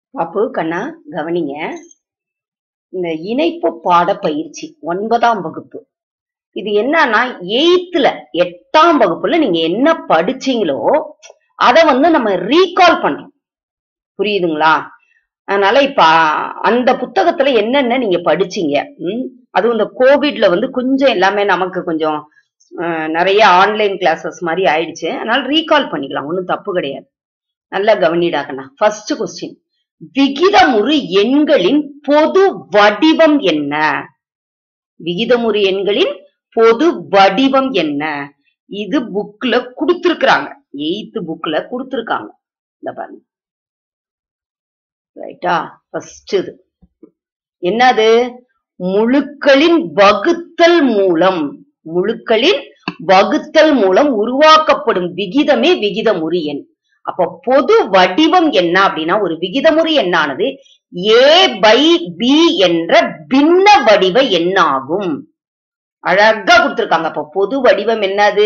பாப்பு கண்ணா கவனிங்க. இந்த இணைப்பு பாட பயிற்சி 9ஆம் வகுப்பு. இது என்னன்னா 8ஆம் வகுப்புல நீங்க என்ன படிச்சீங்களோ அத நம்ம ரீகால் பண்றோம். புரியுதுங்களா? அதனால இப்ப அந்த புத்தகத்துல என்னென்ன நீங்க படிச்சீங்க, அதுவும் இந்த கோவிட்ல கொஞ்சம் எல்லாமே நமக்கு கொஞ்சம் நிறைய ஆன்லைன் கிளாஸஸ் மாதிரி ஆயிடுச்சு. அதனால ரீகால் பண்ணிக்கலாம், ஒன்னும் தப்பு கிடையாது. நல்லா கவனிடாக்கண்ணா. ஃபர்ஸ்ட் கொஸ்டின், விகிதமுறு எண்களின் பொது வடிவம் என்ன? விகிதமுறு எண்களின் பொது வடிவம் என்ன? இது புக்ல கொடுத்திருக்காங்க, 8th புக்ல கொடுத்திருக்காங்க. இந்த பாருங்க, ரைட்டா? ஃபர்ஸ்ட் இது என்னது? முழுக்களின் வகுத்தல் மூலம், முழுக்களின் வகுத்தல் மூலம் உருவாக்கப்படும் விகிதமே விகிதமுறு எண். அப்ப பொது வடிவம் என்ன அப்படின்னா, ஒரு விகிதமுறு எண்ணானது a/b என்ற பின்ன வடிவ எண்ணாகும். அழகா கொடுத்திருக்காங்க. அப்ப பொது வடிவம் என்னது?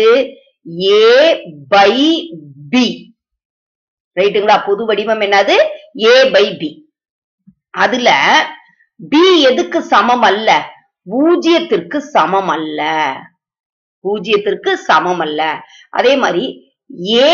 a/b. ரைட்டுங்களா? பொது வடிவம் என்னது? a/b. அதுல b எதுக்கு சமம் அல்ல? பூஜ்ஜியத்திற்கு சமம் அல்ல. பூஜ்ஜியத்திற்கு சமம் அல்ல. அதே மாதிரி a,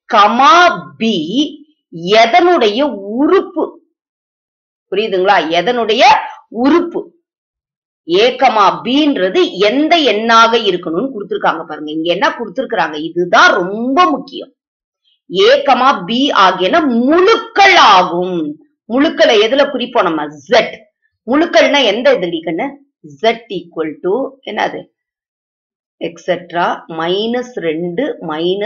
b எதனுடைய உறுப்பு? புரியுதுங்களா? எதனுடைய உறுப்பு? a, bன்றது எந்த எண்ணாக இருக்கணும்னு கொடுத்திருக்காங்க பாருங்க. இங்க என்ன கொடுத்திருக்காங்க, இதுதான் ரொம்ப முக்கியம். a, b ஆகியன முழுக்கள் ஆகும். முழுக்களை எதுல குறிப்போம் நம்ம? z. முழுக்கள்னா எந்த இதுன்னு? z ஈக்குவல் டு என்னது? Etcetera -2 -1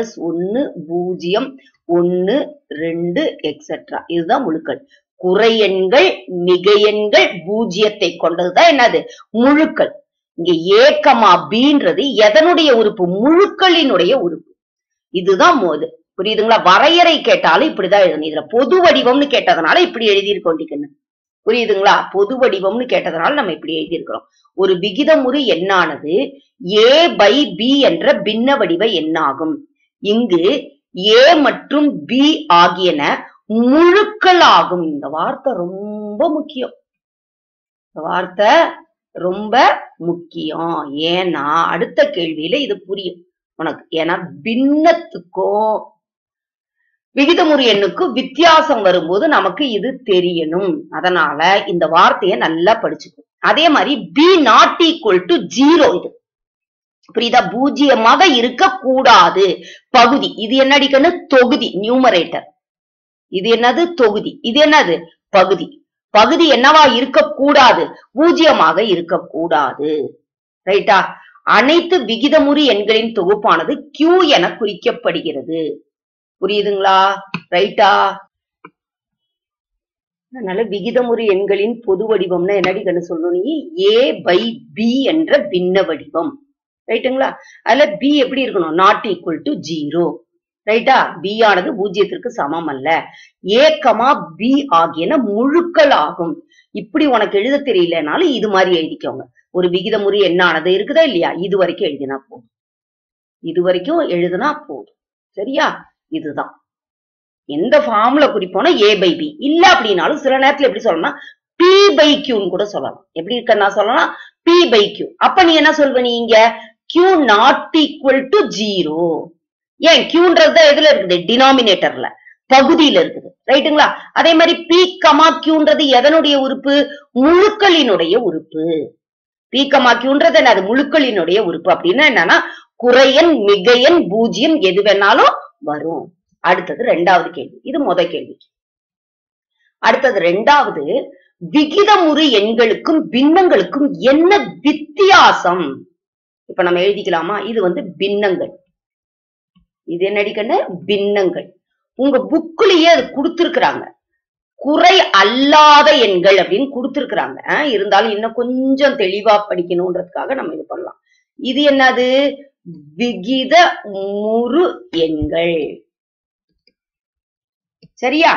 0 1 2 etcetera. இதுதான் முழுக்கள். குறை எண்கள், மிக எண்கள், பூஜ்ஜியத்தை கொண்டதுதான் என்னது? முழுக்கள். இங்க a, bன்றது எதனுடைய உறுப்பு? முழுக்களினுடைய உறுப்பு. இதுதான் மோது. புரியுதுங்களா? வரையறை கேட்டாலும் இப்படிதான் எழுதணும். இதுல பொது வடிவம்னு கேட்டதுனால இப்படி எழுதியிருக்கோம். புரியுதுங்களா? பொது வடிவம்னு கேட்டதுனால நம்ம இப்படி எழுதியிருக்கிறோம். ஒரு விகிதமுறு எண்ணானது a/b என்ற பின்ன வடிவ எண்ணாகும். இங்கு a மற்றும் b ஆகியன முழுக்கள் ஆகும். இந்த வார்த்தை ரொம்ப முக்கியம். இந்த வார்த்தை ரொம்ப முக்கியம். ஏன்னா அடுத்த கேள்வியில இது புரியும் உனக்கு. ஏன்னா பின்னத்துக்கும் விகிதமுறு எண்ணுக்கும் வித்தியாசம் வரும்போது நமக்கு இது தெரியணும். அதனால இந்த வார்த்தையை நல்லா படிச்சுக்கும். அதே மாதிரி b not equal to 0. இது புரியுதா? பூஜ்ஜியமாக இருக்க கூடாது. பகுதி. இது என்னடிக்கன்னு? தொகுதி, நியூமரேட்டர். இது என்னது? தொகுதி. இது என்னது? பகுதி. பகுதி என்னவா இருக்கக்கூடாது? பூஜ்ஜியமாக இருக்கக்கூடாது. ரைட்டா? அனைத்து விகிதமுறு எண்களின் தொகுப்பானது Q என குறிக்கப்படுகிறது. புரியுதுங்களா? ரைட்டா? அதனால விகிதமுறு எண்களின் பொது வடிவம்னா என்னடி கண்ணு சொல்லணும்? நீ a/b என்ற பின்ன வடிவம். ரைட்டுங்களா? அதுல b எப்படி இருக்கணும்? Not equal to 0. ரைட்டா? b ஆனது பூஜ்ஜியத்திற்கு சமம் அல்ல. a, b ஆகியன முழுக்கள் ஆகும். இப்படி உனக்கு எழுத தெரியலனாலும் இது மாதிரி எழுதிக்கோங்க. ஒரு விகிதமுறு எண்ணானது இருக்குதா இல்லையா? இது வரைக்கும் எழுதினா போதும். இது வரைக்கும் எழுதினா போதும். சரியா? இதுதான் எந்த ஃபார்முலா குறிப்போனா a/b. இல்ல அப்படின்னாலும் சில நேரத்துல எப்படி சொல்லலாம்? p/qன்னு கூட சொல்லலாம். எப்படி இருக்கன்னா சொல்லலாம்? p/q. அப்ப நீ என்ன சொல்வ? நீ இங்க q not equal to 0. ஏன்? qன்றது எதுல இருக்குது? டினாமினேட்டர்ல, பகுதியில இருக்குது. ரைட்டுங்களா? அதே மாதிரி p, qன்றது எதனுடைய உறுப்பு? முழுக்களினுடைய உறுப்பு. p, qன்றது என்னது? முழுக்களினுடைய உறுப்பு. அப்படின்னா என்னன்னா குறையன், மிகையன், பூஜ்ஜியம் எது வேணாலும் வரும். அடுத்தது 2வது கேள்வி. இது முதல் கேள்வி. அடுத்தது 2வது, விகிதமுறு எண்களுக்கும் பின்னங்களுக்கும் என்ன வித்தியாசம்? இப்ப நம்ம எழுதிக்கலாமா? இது பின்னங்கள். இது என்னடிக்கன்னு? பின்னங்கள். உங்க புக்லயே அது கொடுத்திருக்கிறாங்க. குறை அல்லாத எண்கள் அப்படின்னு கொடுத்திருக்கிறாங்க. இருந்தாலும் இன்னும் கொஞ்சம் தெளிவா படிக்கணும்ன்றதுக்காக நம்ம இது பண்ணலாம். இது என்னது? விகிதமுறு எண்கள். சரியா?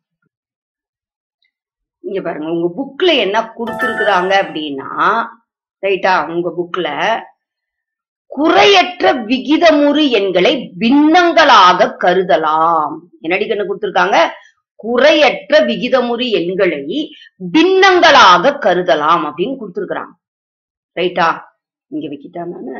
இங்க பாருங்க, உங்க புக்ல என்ன கொடுத்திருக்கிறாங்க அப்படின்னா, ரைட்டா? உங்க புக்ல குறையற்ற விகிதமுறு எண்களை பின்னங்களாக கருதலாம். என்னடி கண்ணு கொடுத்திருக்காங்க? குறையற்ற விகிதமுறு எண்களை பின்னங்களாக கருதலாம் அப்படின்னு கொடுத்திருக்கிறாங்க. ரைட்டா? இங்க வைக்கிட்டான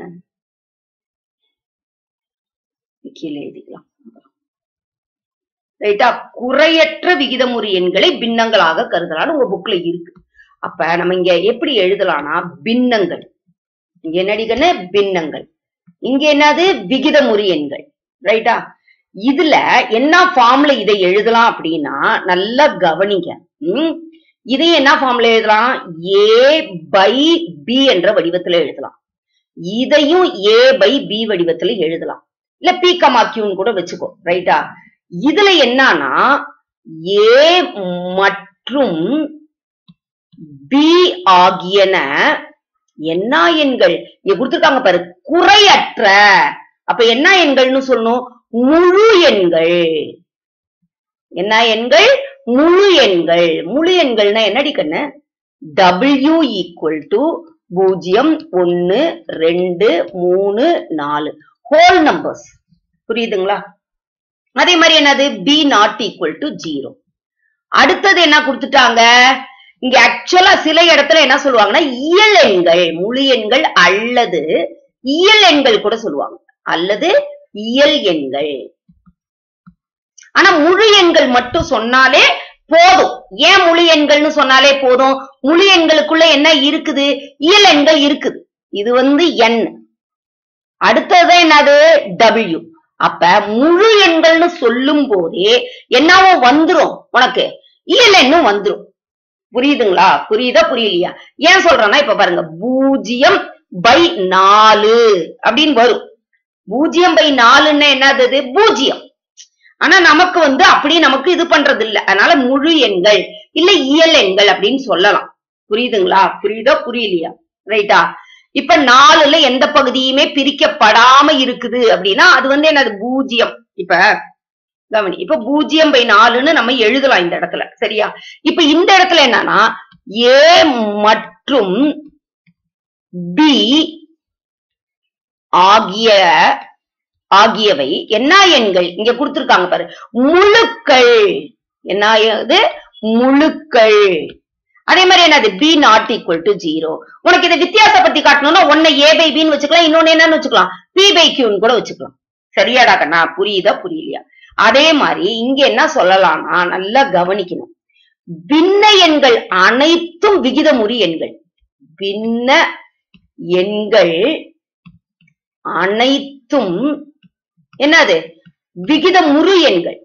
கீழே எழுதிக்கலாம். ரைட்டா? குறையற்ற விகிதமுறு எண்களை பின்னங்களாக கருதலாம் உங்க புக்ல இருக்கு. அப்ப நம்ம இங்க எப்படி எழுதலாம்னா பின்னங்கள். இங்க என்னடிக்கன்னு பின்னங்கள். இங்க என்னது விகிதமுறு எண்கள். ரைட்டா? இதுல என்ன ஃபார்ம்ல இதை எழுதலாம் அப்படின்னா நல்லா கவனிங்க. இதை என்ன ஃபார்ம்ல எழுதலாம்? a by b என்ற வடிவத்துல எழுதலாம். இதையும் a by b வடிவத்துல எழுதலாம். இல்ல p, q கூட வச்சுக்கோ. ரைட்டா? இதுல என்னன்னா a மற்றும் b ஆகியன என்ன எண்கள் இங்க கொடுத்திருக்காங்க பாரு, குறையற்ற. அப்ப என்ன எண்கள்னு சொல்லணும்? முழு எண்கள். என்ன எண்கள்? முழு எண்கள். முழு எண்கள்னா என்னடி கண்ணு? w equal to 0, 1, 2, 3, 4 whole numbers. புரியுதுங்களா? அதே மாதிரி என்னது? b not equal to 0. அடுத்தது என்ன கொடுத்துட்டாங்க? இங்க ஆக்சுவலா சில இடத்துல என்ன சொல்லுவாங்கன்னா இயல் எண்கள், முழு எண்கள் அல்லது இயல் எண்கள் கூட சொல்லுவாங்க. அல்லது இயல் எண்கள். ஆனா முழு எண்கள் மட்டும் சொன்னாலே போதும். ஏன் முழு எண்கள்னு சொன்னாலே போதும்? முழு எண்களுக்குள்ள என்ன இருக்குது? இயல் எண்கள் இருக்குது. இது n. அடுத்தது என்னது? w. அப்ப முழு எண்கள்னு சொல்லும் போதே என்னவோ வந்துரும், உனக்கு இயல் எண்ணும் வந்துரும். புரியுதுங்களா? புரியுதா புரியலையா? ஏன் சொல்றேன்னா இப்ப பாருங்க 0/4 அப்படின்னு வரும். 0/4 என்னது? 0. ஆனா நமக்கு அப்படி நமக்கு இது பண்றது இல்ல. அதனால முழு எண்கள் இல்ல இயல் எண்கள் அப்படின்னு சொல்லலாம். புரியுதுங்களா? புரியுதா புரியலையா? ரைட்டா? இப்ப 4ல எந்த பகுதியுமே பிரிக்கப்படாம இருக்குது அப்படின்னா அது என்னது? 0. இப்ப கவனி, இப்ப 0/4ன்னு நம்ம எழுதலாம் இந்த இடத்துல. சரியா? இப்ப இந்த இடத்துல என்னன்னா a மற்றும் b ஆகியவை என்ன எண்கள்? இங்க கொடுத்திருக்காங்க பாரு, முழுக்கள். என்ன இது? முழுக்கள். அதே மாதிரி என்னது? b not equal to 0. உனக்கு இதை வித்தியாசப்படுத்தி காட்டணும்னா ஒன்னு a by b ன்னு வச்சுக்கலாம், இன்னொன்னு என்னன்னு வச்சுக்கலாம்? p by q ன்னு கூட வச்சுக்கலாம். சரியாடா கண்ணா? புரியுதா புரியலையா? அதே மாதிரி இங்க என்ன சொல்லலாம்னா நல்லா கவனிக்கணும். பின்ன எண்கள் அனைத்தும் விகிதமுறு எண்கள். பின்ன எண்கள் அனைத்தும் என்னது? விகிதமுறு எண்கள்.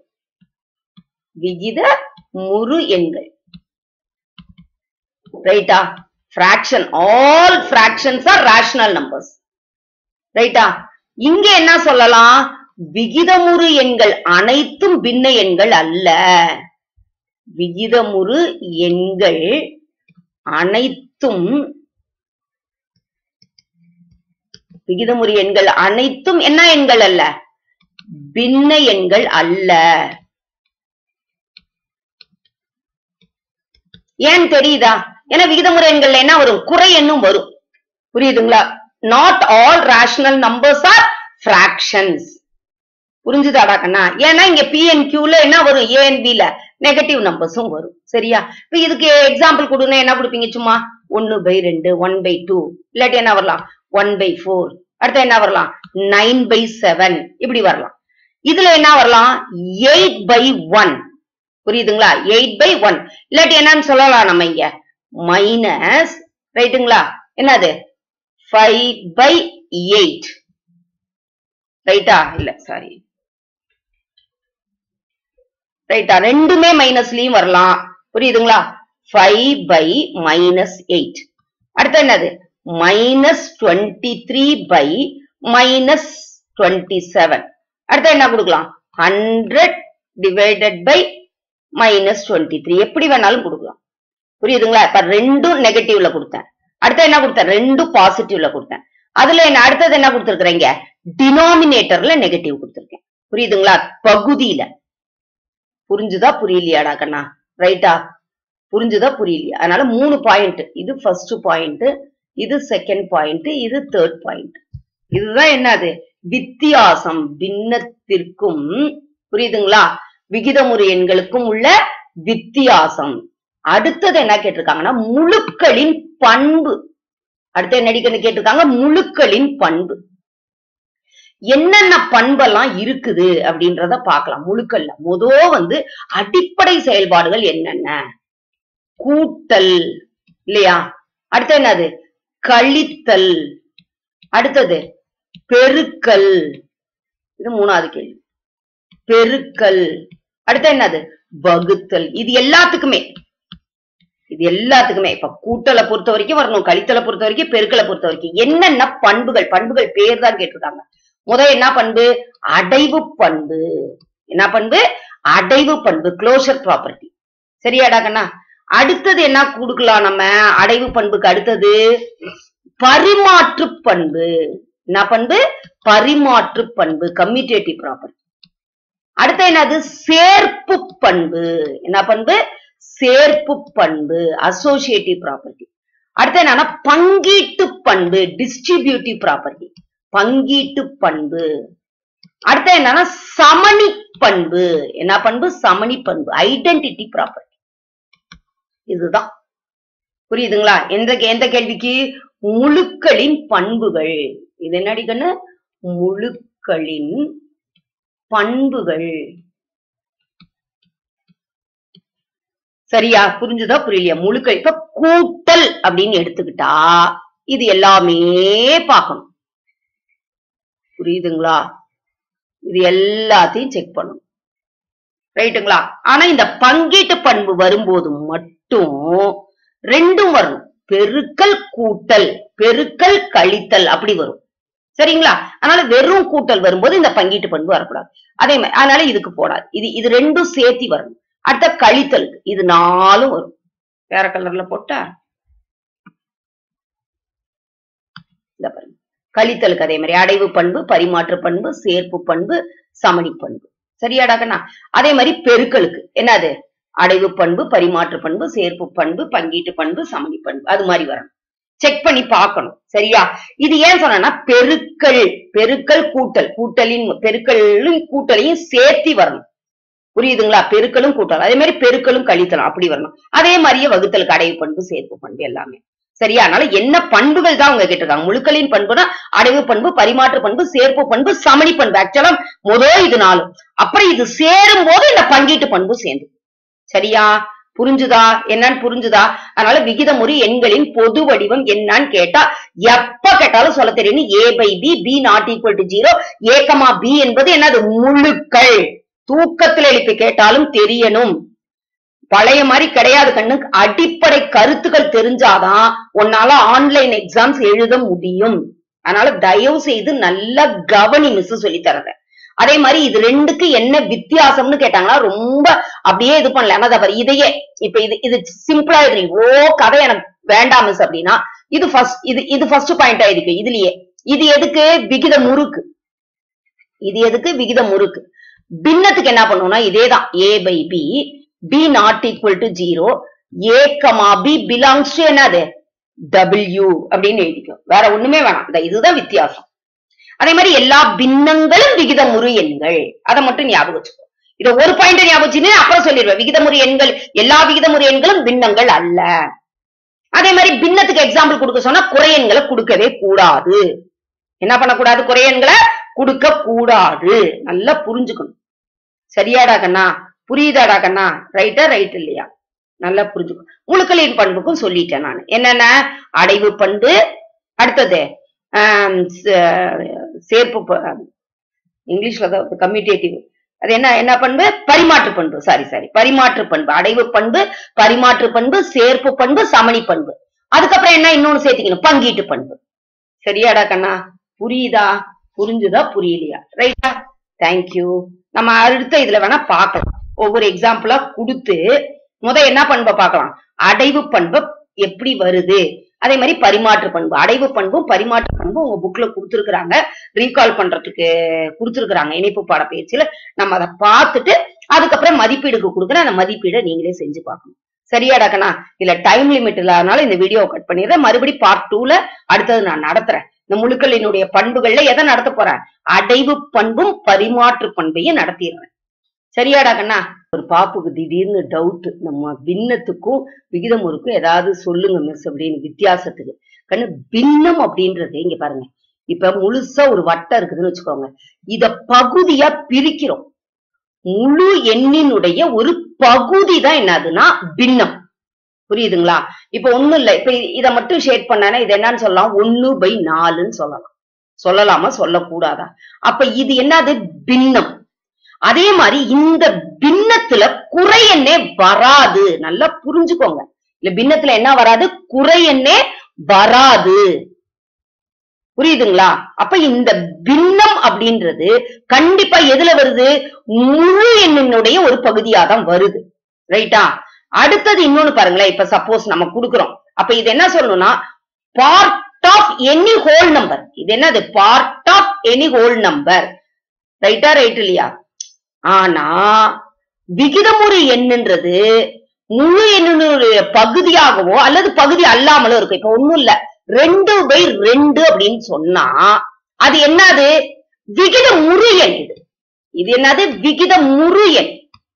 விகிதமுறு எண்கள். ரைட்டா? fraction, all fractions are rational numbers. ரைட்டா? இங்க என்ன சொல்லலாம்? விகிதமுறு எண்கள் அனைத்தும் பின்ன எண்கள் அல்ல. விகிதமுறு எண்கள் அனைத்தும் விகிதமுறு எண்கள் அனைத்தும் என்ன எண்கள் அல்ல? பின்ன எண்கள் அல்ல. ஏன் தெரியுதா? ஏன்னா விகிதமுறு எண்கள்ல என்ன வரும்? குறை எண்ணும் வரும். புரியுதுங்களா? not all rational numbers are fractions. புரிஞ்சுதாடா கண்ணா? ஏன்னா இங்க p and q ல என்ன வரும்? a and b ல நெகட்டிவ் நம்பர்ஸும் வரும். சரியா? இப்ப இதுக்கு எக்ஸாம்பிள் கொடுனா என்ன கொடுப்பீங்க? சும்மா 1/2, 1/2, இல்லாட்டி என்ன வரலாம்? 1/4. அடுத்து என்ன வரலாம்? 9/7 இப்படி வரலாம். இதுல என்ன வரலாம்? 8/1. புரியுதுங்களா? 8/1. இல்லாட்டி என்னன்னு சொல்லலாம் நம்ம இங்க? மைனஸ், ரைட்டுங்களா? என்னது? 5/8. ரைட்டா? இல்ல சாரி, ரைட்டா? ரெண்டுமே மைனஸ்லயும் வரலாம். புரியுதுங்களா? 5/-8. அடுத்து என்னது? -23/-27. அடுத்து என்ன கொடுக்கலாம்? 100/-23. எப்படி வேணாலும் கொடுக்கலாம். புரியுதுங்களா? இப்ப ரெண்டும் நெகட்டிவ்ல கொடுத்தேன். அடுத்து என்ன கொடுத்தேன்? ரெண்டும் பாசிட்டிவ்ல கொடுத்தேன். அதுல என்ன அடுத்தது என்ன கொடுத்திருக்கிறீங்க? டினாமினேட்டர்ல நெகட்டிவ் கொடுத்திருக்கேன். புரியுதுங்களா? பகுதியில. புரிஞ்சுதா புரியலையாடா கண்ணா? ரைட்டா? புரிஞ்சுதா புரியலையா? அதனால 3 பாயிண்ட். இது ஃபர்ஸ்ட் பாயிண்ட், இது செகண்ட் பாயிண்ட், இது தேர்ட் பாயிண்ட். இதுதான் என்னது? வித்தியாசம். பின்னத்திற்கும், புரியுதுங்களா? விகிதமுறு எண்களுக்கும் உள்ள வித்தியாசம். அடுத்தது என்ன கேட்டிருக்காங்கன்னா முழுக்களின் பண்பு. அடுத்து என்னடி கேட்டிருக்காங்க? முழுக்களின் பண்பு. என்னென்ன பண்பெல்லாம் இருக்குது அப்படின்றத பார்க்கலாம். முழுக்கல்ல வந்து அடிப்படை செயல்பாடுகள் என்னென்ன? கூட்டல் இல்லையா? அடுத்து என்னது? கழித்தல். அடுத்தது பெருக்கல். இது மூணாவது கேள்வி. பெருக்கல். அடுத்து என்னது? வகுத்தல். இது எல்லாத்துக்குமே இப்ப கூட்டலை பொறுத்த வரைக்கும் வரணும், கழித்தலை பொறுத்த வரைக்கும், பெருக்கலை பொறுத்த வரைக்கும் என்னென்ன பண்புகள் பேர் தான் கேட்டிருக்காங்க. முதல் என்ன பண்பு? அடைவு பண்பு. என்ன பண்பு? அடைவு பண்பு, க்ளோஷர் ப்ராப்பர்ட்டி. சரியாடா கண்ணா? அடுத்தது என்ன கொடுக்கலாம் நம்ம அடைவு பண்புக்கு? அடுத்தது பரிமாற்று பண்பு. என்ன பண்பு? பரிமாற்று பண்பு, கம்யூட்டேட்டிவ் ப்ராப்பர்ட்டி. அடுத்து என்னது? சேர்ப்பு பண்பு. என்ன பண்பு? சேர்ப்பு பண்பு, அசோசியேட்டிவ் ப்ராப்பர்ட்டி. அடுத்து என்னன்னா பங்கீட்டு பண்பு, டிஸ்ட்ரிபியூட்டிவ் ப்ராப்பர்ட்டி, பங்கீட்டு பண்பு. அடுத்து என்னன்னா சமணி பண்பு. என்ன பண்பு? சமணி பண்பு, ஐடென்டிட்டி ப்ராப்பர்ட்டி. இதுதான். புரியுதுங்களா? எந்த கேள்விக்கு? முழுக்களின் பண்புகள். இது என்னடி கண்ணு? முழுக்களின் பண்புகள். சரியா? புரிஞ்சுதா புரியலையா? முழுக்கள். இப்ப கூட்டல் அப்படின்னு எடுத்துக்கிட்டா இது எல்லாமே பார்க்கணும். புரியுதுங்களா? இது எல்லாத்தையும் செக் பண்ணணும். ரைட்டுங்களா? ஆனா இந்த பங்கீட்டு பண்பு வரும்போது மட்டும் ரெண்டும் வரணும். பெருக்கல் கூட்டல், பெருக்கல் கழித்தல் அப்படி வரும். சரிங்களா? அதனால வெறும் கூட்டல் வரும்போது இந்த பங்கீட்டு பண்பு வரக்கூடாது. அதே மாதிரி அதனால இதுக்கு போடாது. இது ரெண்டும் சேர்த்தி வரணும். அடுத்த கழித்தலுக்கு இது 4 வரும். வேற கலர்ல போட்டா இந்த பாருங்க. கழித்தலுக்கு அதே மாதிரி அடைவு பண்பு, பரிமாற்று பண்பு, சேர்ப்பு பண்பு, சமணி பண்பு. சரியாடா கண்ணா? அதே மாதிரி பெருக்கலுக்கு என்னது? அடைவு பண்பு, பரிமாற்று பண்பு, சேர்ப்பு பண்பு, பங்கீட்டு பண்பு, சமணி பண்பு. அது மாதிரி வரணும். செக் பண்ணி பார்க்கணும். சரியா? இது ஏன் சொன்னா பெருக்கல் கூட்டல், பெருக்கலும் கூட்டலையும் சேர்த்தி வரணும். புரியுதுங்களா? பெருக்கலும் கூட்டல், அதே மாதிரி பெருக்கலும் கழித்தலும் அப்படி வரணும். அதே மாதிரியே வகுத்தலுக்கு அடைவு பண்பு, சேர்ப்பு பண்பு எல்லாமே. சரியா? அதனால என்ன பண்புகள் தான் அவங்க கேட்டிருக்காங்க? முழுக்களின் பண்புனா அடைவு பண்பு, பரிமாற்று பண்பு, சேர்ப்பு பண்பு, சமணி பண்பு. ஆக்சுவலா இது 4. அப்புறம் இது சேரும் போது இந்த பங்கீட்டு பண்பு சேர்ந்து. சரியா? புரிஞ்சுதா? என்னன்னு புரிஞ்சுதா? அதனால விகிதமுறு எண்களின் பொது வடிவம் என்னன்னு கேட்டா எப்ப கேட்டாலும் சொல்ல தெரியும். a/b, b not equal to 0, a, b என்பது என்னது? முழுக்கள். தூக்கத்தில் எழுப்பி கேட்டாலும் தெரியணும். பழைய மாதிரி கிடையாது கண்ணு. அடிப்படை கருத்துக்கள் தெரிஞ்சாதான் உன்னால ஆன்லைன் எக்ஸாம்ஸ் எழுத முடியும். அதனால தயவு செய்து நல்லா கவனி, மிஸ் சொல்லி தரத. அதே மாதிரி இது ரெண்டுக்கு என்ன வித்தியாசம்னு கேட்டாங்களா ரொம்ப அப்படியே இது பண்ணல. இதையே இப்ப இது சிம்பிளா எழுதுறீங்க. இவ்வளோ கதை எனக்கு வேண்டாம் மிஸ் அப்படின்னா இது ஃபர்ஸ்ட் பாயிண்ட் ஆயிருக்கு. இதுலயே இது எதுக்கு? விகித முறுக்கு. இது எதுக்கு? விகித முறுக்கு. பின்னத்துக்கு என்ன பண்ணுவோம்னா இதேதான். a/b, b not equal to 0, a, b belongs to என்னது? w அப்படின்னு எழுதிக்கும். வேற ஒண்ணுமே வேணாம். இதுதான் வித்தியாசம். அதே மாதிரி எல்லா பின்னங்களும் விகிதமுறு எண்கள். அதை மட்டும் ஞாபகம் வச்சுக்கோ. இத ஒரு பாயிண்ட் ஞாபகம் வச்சுன்னு அப்புறம் சொல்லிடுவேன். விகிதமுறு எண்கள், எல்லா விகிதமுறு எண்களும் பின்னங்கள் அல்ல. அதே மாதிரி பின்னத்துக்கு எக்ஸாம்பிள் கொடுக்க சொன்னா குறையெண்களை கொடுக்கவே கூடாது. என்ன பண்ணக்கூடாது? குறையெண்களை கொடுக்க கூடாது. நல்லா புரிஞ்சுக்கணும். சரியாடா கண்ணா? புரியுதாடா கண்ணா? ரைட்டா? ரைட் இல்லையா? நல்லா புரிஞ்சுக்கணும். முழுக்களின் பண்புக்கும் சொல்லிட்டேன் நான். என்னென்ன? அடைவு பண்பு, அடுத்தது சேர்ப்பு, இங்கிலீஷ்ல தான் கம்யூட்டேட்டிவ். அது என்ன பண்பு? பரிமாற்று பண்பு. சாரி பரிமாற்று பண்பு, அடைவு பண்பு, பரிமாற்று பண்பு, சேர்ப்பு பண்பு, சமணி பண்பு. அதுக்கப்புறம் என்ன இன்னொன்னு சேர்த்துக்கணும்? பங்கீட்டு பண்பு. சரியாடா கண்ணா? புரியுதா? புரிஞ்சுதா புரியலையா? ரைட்டா? தேங்க்யூ. நம்ம அடுத்த இதுல வேணா பார்க்கலாம். ஒவ்வொரு எக்ஸாம்பிளா கொடுத்து என்ன பண்பை பார்க்கலாம்? அடைவு பண்பு எப்படி வருது, அதே மாதிரி பரிமாற்று பண்பு. அடைவு பண்பும் பரிமாற்று பண்பும் உங்க புக்ல கொடுத்துருக்காங்க, ரீகால் பண்றதுக்கு கொடுத்துருக்காங்க இணைப்பு பாட பயிற்சியில. நம்ம அதை பார்த்துட்டு அதுக்கப்புறம் மதிப்பீடுக்கு கொடுக்குறேன். அந்த மதிப்பீடை நீங்களே செஞ்சு பார்க்கணும். சரியாடா கண்ணா? இல்ல டைம் லிமிட் இல்லாதனால இந்த வீடியோ கட் பண்ணிடுறேன். மறுபடியும் பார்ட் 2ல அடுத்தது நான் நடத்துறேன். இந்த முழுக்களினுடைய பண்புகள்ல எதை நடத்த போறேன்? அடைவு பண்பும் பரிமாற்று பண்பையும் நடத்திடுறேன். சரியாடா கண்ணா? ஒரு பாப்புக்கு திடீர்னு டவுட், நம்ம பின்னத்துக்கும் விகிதமுறுக்கும் ஏதாவது சொல்லுங்க மிஸ் அப்படின்னு வித்தியாசத்துக்கு. கண்ணு பின்னம் அப்படின்றது இங்க பாருங்க. இப்ப முழுசா ஒரு வட்டம் இருக்குதுன்னு வச்சுக்கோங்க. இத பகுதியா பிரிக்கிறோம். முழு எண்ணினுடைய ஒரு பகுதி தான் என்னதுன்னா பின்னம். புரியுதுங்களா? இப்ப ஒண்ணும் இல்ல. இப்ப இத மட்டும் ஷேட் பண்ணானே இது என்னன்னு சொல்லலாம்? 1/4ன்னு சொல்லலாம். சொல்லலாமா? சொல்லக்கூடாதா? அப்ப இது என்னது? பின்னம். அதே மாதிரி இந்த பின்னத்துல குறை எண்ணே வராது. நல்லா புரிஞ்சுக்கோங்க. இல்ல பின்னத்துல என்ன வராது? குறை எண்ணே வராது. புரியுதுங்களா? அப்ப இந்த பின்னம் அப்படின்றது கண்டிப்பா எதுல வருது? முழு எண்ணினுடைய ஒரு பகுதியா தான் வருது. ரைட்டா? அடுத்தது இன்னொன்னு பாருங்களேன். இப்ப சப்போஸ் நம்ம குடுக்குறோம். அப்ப இது என்ன சொல்லணும்னா part of any whole number. இது என்னது? Part of any whole number. ரைட்டா? ரைட் இல்லையா? ஆனா விகிதமுறு எண்ணுன்றது முழு எண்ணினுடைய பகுதியாகவோ அல்லது பகுதி அல்லாமலோ இருக்கும். இப்ப ஒண்ணும் இல்ல 2/2 அப்படின்னு சொன்னா அது என்னது? விகிதமுறு எண். இது என்னது? விகிதமுறு எண்.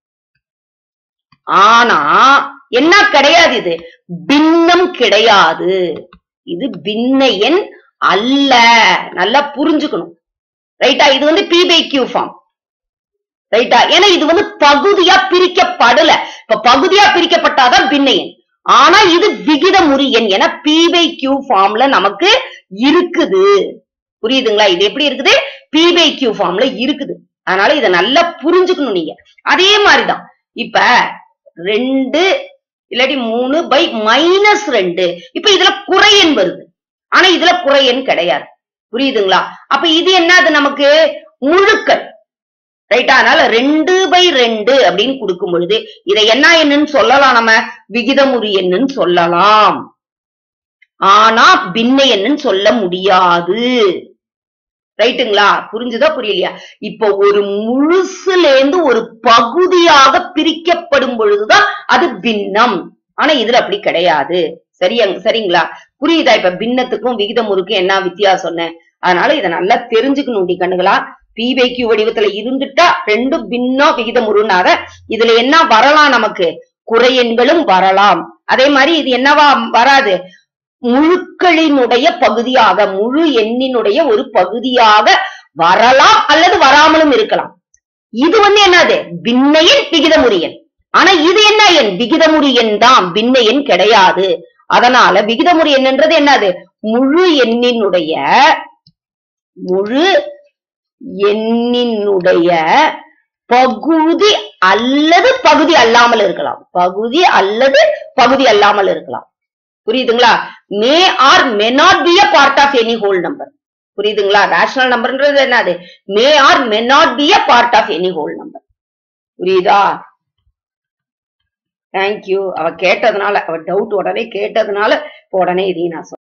ஆனா என்ன கிடையாது? இது பின்னம் கிடையாது. இது பின்ன எண் அல்ல. நல்லா புரிஞ்சுக்கணும். ரைட்டா? இது வந்து P/Q ஃபார்ம். ரைட்டா? ஏன்னா இது வந்து பகுதியா பிரிக்கப்படல. இப்ப பகுதியா பிரிக்கப்பட்டாதான் பின்ன எண். ஆனா இது விகிதமுறு எண். ஏன்னா P/Q ஃபார்ம்ல நமக்கு இருக்குது. புரியுதுங்களா? இது எப்படி இருக்குது? P/Q ஃபார்ம்ல இருக்குது. அதனால இத நல்லா புரிஞ்சுக்கணும் நீங்க. அதே மாதிரிதான் இப்ப 2 இல்லாட்டி 3/-2. இப்ப இதுல குறை எண் வருது. ஆனா இதுல குறை எண் கிடையாது. புரியுதுங்களா? அப்ப இது என்னது நமக்கு? முழுக்கள். ரைட்டா? அதனால 2/2 அப்படின்னு கொடுக்கும் பொழுது இதை என்ன எண்ணுன்னு சொல்லலாம்? நம்ம விகிதமுறு எண்ணுன்னு சொல்லலாம். ஆனா பின்ன எண்ணுன்னு சொல்ல முடியாது. ரைட்டுங்களா? புரிஞ்சுதா? புரியலையா? இப்ப ஒரு முழுசுல இருந்து ஒரு பகுதியாக பிரிக்கப்படும் பொழுதுதான் அது பின்னம். ஆனா இதுல அப்படி கிடையாது. சரிங்களா? புரியுதா? இப்ப பின்னத்துக்கும் விகிதமுறுக்கும் என்ன வித்தியாசம்னு. அதனால இதை நல்லா தெரிஞ்சுக்கணும் கண்ணுகளா. P/Q வடிவத்துல இருந்துட்டா ரெண்டும் பின்னம் விகிதமுறுனாத இதுல என்ன வரலாம்? நமக்கு குறை எண்களும் வரலாம். அதே மாதிரி இது என்னவா வராது? முழுக்களினுடைய பகுதியாக, முழு எண்ணினுடைய ஒரு பகுதியாக வரலாம் அல்லது வராமலும் இருக்கலாம். இது வந்து என்னது? பின்ன எண், விகிதமுறு எண். ஆனா இது என்ன எண்? விகிதமுறு எண் தான். பின்ன எண் கிடையாது. அதனால விகிதமுறு எண்ன்றது என்னது? முழு எண்ணினுடைய பகுதி அல்லது பகுதி அல்லாமல் இருக்கலாம். பகுதி அல்லது பகுதி அல்லாமல் இருக்கலாம். புரியுதுங்களா? may or may not be a part of any whole number. புரியுதுங்களா? ரேஷனல் நம்பர்ன்றது என்னது? may or may not be a part of any whole number. புரியுதா? தேங்க்யூ. அவ கேட்டதுனால, அவ டவுட் உடனே கேட்டதுனால உடனே இதையும் நான்